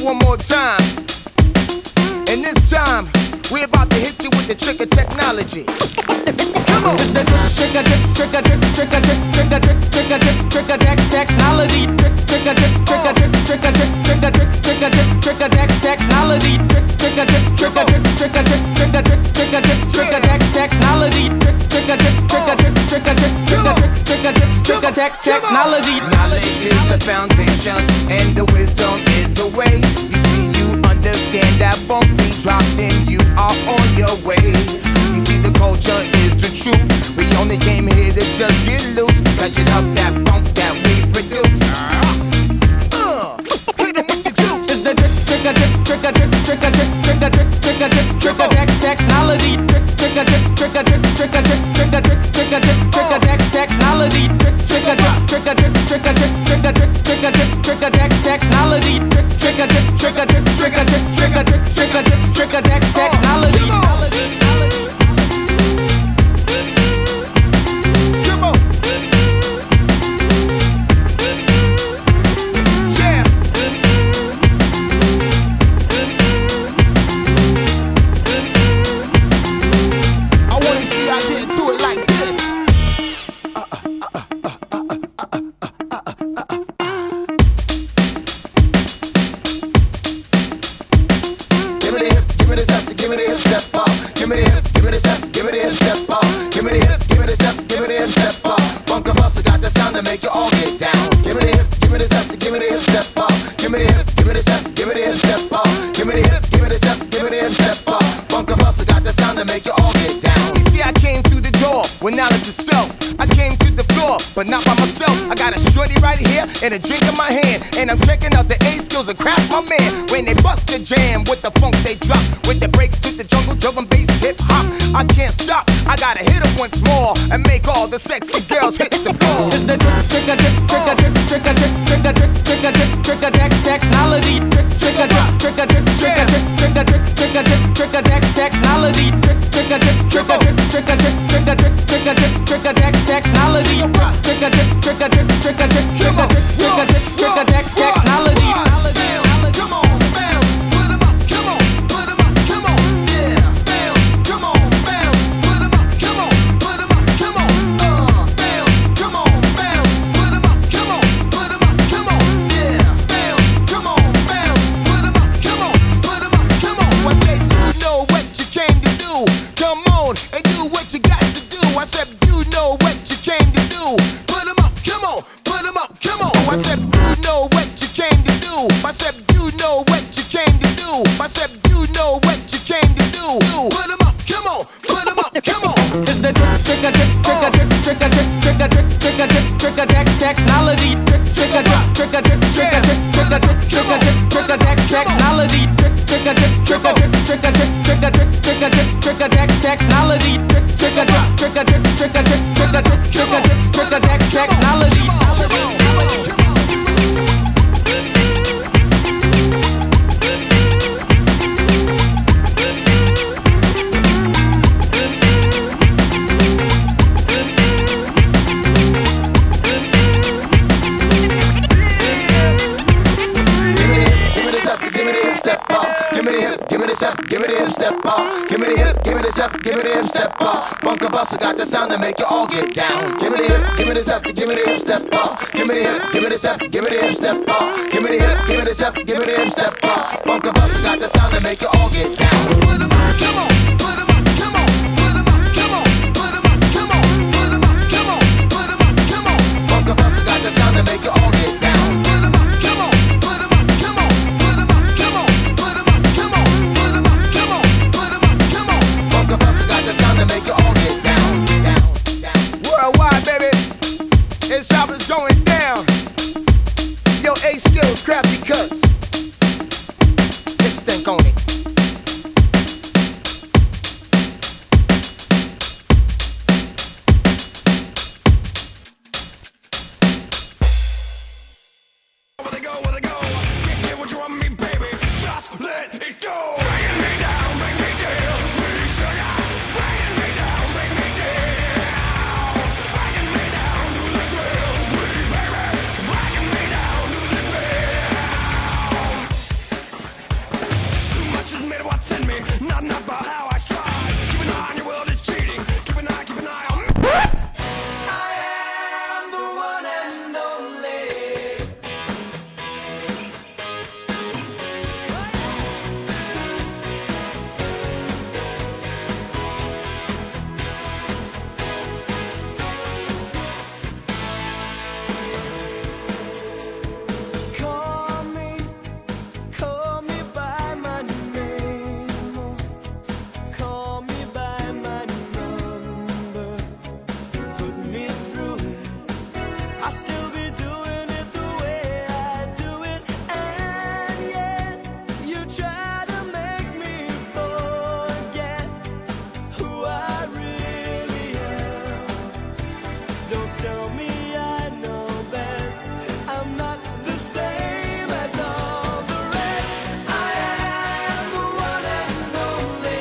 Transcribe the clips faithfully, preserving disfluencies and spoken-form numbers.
one more time. And this time, we're about to hit you with the trick of technology. Come on. The trick of trick of trick trick of trick trick of trick trick of trick trick of tech technology. Trick trick of trick trick of trick trick of trick trick of trick trick of trick trick of tech technology. Trick trick of trick trick of trick trick of trick trick of trick trick of trick trick of tech technology. Trick trick of trick trick of trick trick of trick trick of trick trick of trick trick of tech technology. Knowledge is the foundation, and the wisdom is the way. You see, you understand that funk we dropped in, you are on your way. You see, the culture is the truth. We only came here to just get loose, catching up that funk that we produce. Uh, hit 'em with the juice. It's the trick, trick, a trick, trick, a trick, trick, a trick, trick, a trick, trick, a trick, trick, a tech technology. Trick, trick, a trick, trick, a trick, trick, a trick, trick, a trick, trick, a trick, trick, a tech technology. Trick, trick, a trick, trick, a trick, trick, a trick, trick, a trick, trick, a trick, trick, a tech technology. Trick, trick, a trick, trick, a trick, trick, a trick, trick, a trick, trick, a trick, trick, a tech technology. But not by myself. I got a shorty right here and a drink in my hand, and I'm checking out the A skills of craft, my man. When they bust the jam with the funk they drop, with the breaks to the jungle, drum and bass, hip hop. I can't stop. I gotta hit 'em once more and make all the sexy girls hit the floor. It's the trick, trick, a trick, trick, a trick, trick, a trick, trick, a trick, trick, a trick, trick, a tech technology. Trick, trick, a trick, trick, a trick, trick, a trick, trick, a trick, trick, a trick, trick, a tech technology. Trick, trick, a trick, trick, a trick, trick, a trick, trick, a trick, trick, a trick, trick, a tech technology. Trick, a trick, trick, a trick, trick, a trick, trick, a trick, trick, a trick, trick, a tech technology. Come on, bounce, put 'em up, come on, put 'em up, come on, yeah, bounce, come on, bounce, put 'em up, come on, put 'em up, come on, uh, bounce, come on, bounce, put 'em up, come on, put 'em up, come on, yeah, bounce, come on, bounce, put 'em up, come on, put 'em up, come on. I said, you know what you came to do, come on and do what you got to do. I said, you know what you came to do, put 'em up, come on, put 'em up, come on. I said, you know what you came to do. I said, you know what you came to do. I said, you know what you came to do. Put 'em up, come on, put 'em up, come on. It's the trick, trick, a trick, trick, a trick, trick, a trick, trick, a trick, trick, a trick, trick, a tech technology. Trick, trick, a trick, trick, a trick, trick, a trick, trick, a trick, trick, a trick, trick, a tech technology. Trick, trick, a trick, trick, a trick, trick, a trick, trick, a trick, trick, a trick, trick, a tech technology. Trick, trick, a trick, trick, a trick, trick, a trick, trick, a trick, trick, a trick, trick, a tech technology. Give me the hip step off. Give me the hip, give me the step, give me the hip step off. Bunker Buster got the sound to make you all get down. Give me the hip, give me the step, give me the hip step off. Give me the hip, give me the step, give me the hip step off. Give me the hip, give me the step, give me the hip step off. Bunker Buster got the sound to make you all get down. Put 'em up, come on, put 'em up, come on, put 'em up, come on, put 'em up, come on, put 'em up, come on, put 'em up, come on. Bunker Buster got the sound to make you all get down. Put 'em up, come on, put 'em up, come on, put 'em up, come on, put 'em up, come on, put 'em up, come on, put 'em up, come on. Bunker Buster got the sound to make you all get down, down, down. Worldwide, baby, it's how it's going down. Yo, A skills, crafty cuts. Hip stink on it. not enough for how I strive. Keep an eye on your world is cheating. Keep an eye, keep an eye on me. I am the one and only. Call me, call me by my name. Call me by my number. Put me through it. I'll still be doing it the way I do it. And yet you try to make me forget who I really am. Don't tell me I know best. I'm not the same as all the rest. I am the one and only.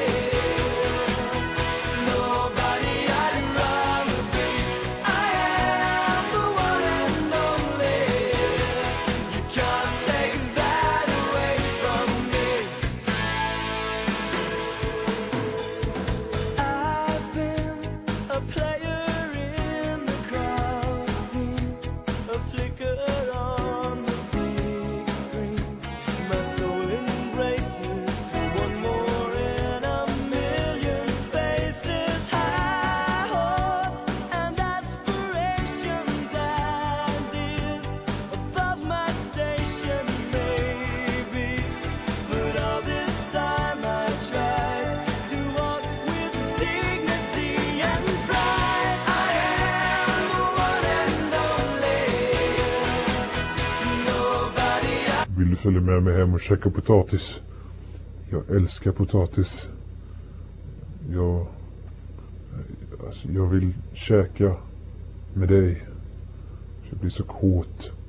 Nobody I'd rather be. I am the one and only. You can't take that away from me. I've been a player in the crowd scene, a flicker on the big screen. My soul embraces one more in a million faces. High hopes and aspirations, ideas above my station, maybe. But all this time I tried to walk with dignity and pride. I am the one and only. Nobody I Vill du följa med mig hem och käka potatis? Jag älskar potatis. Jag, alltså, jag vill käka med dig. Jag blir så kåt.